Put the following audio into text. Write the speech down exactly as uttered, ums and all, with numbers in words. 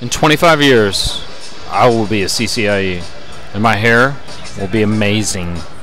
In twenty-five years, I will be a C C I E, and my hair will be amazing.